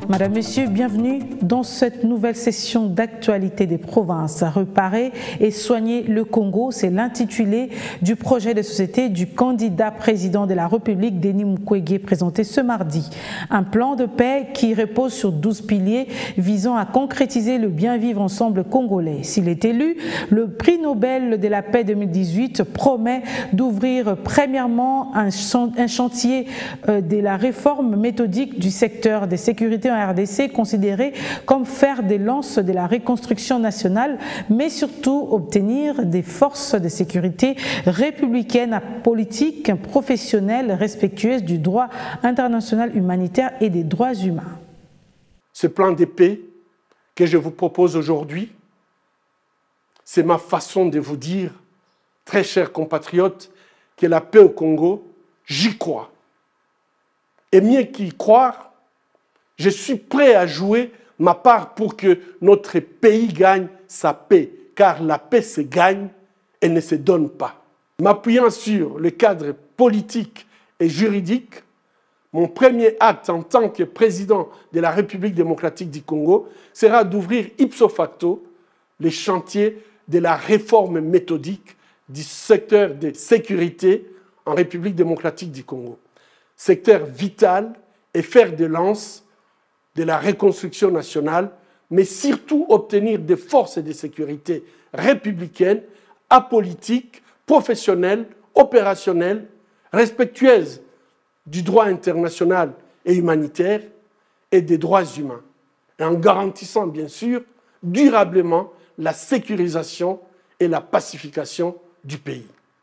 Madame, Monsieur, bienvenue dans cette nouvelle session d'actualité des provinces. Réparer et soigner le Congo, c'est l'intitulé du projet de société du candidat président de la République, Denis Mukwege, présenté ce mardi. Un plan de paix qui repose sur 12 piliers visant à concrétiser le bien-vivre ensemble congolais. S'il est élu, le prix Nobel de la paix 2018 promet d'ouvrir premièrement un chantier de la réforme méthodique du secteur des sécurités en RDC, considéré comme fer de lance de la reconstruction nationale, mais surtout obtenir des forces de sécurité républicaines, politiques, professionnelles, respectueuses du droit international humanitaire et des droits humains. Ce plan de paix que je vous propose aujourd'hui, c'est ma façon de vous dire, très chers compatriotes, que la paix au Congo, j'y crois. Et mieux qu'y croire, je suis prêt à jouer ma part pour que notre pays gagne sa paix, car la paix se gagne et ne se donne pas. M'appuyant sur le cadre politique et juridique, mon premier acte en tant que président de la République démocratique du Congo sera d'ouvrir ipso facto les chantiers de la réforme méthodique du secteur de sécurité en République démocratique du Congo. Secteur vital et fer de lance de la reconstruction nationale, mais surtout obtenir des forces de sécurité républicaines, apolitiques, professionnelles, opérationnelles, respectueuses du droit international et humanitaire et des droits humains, et en garantissant bien sûr durablement la sécurisation et la pacification du pays.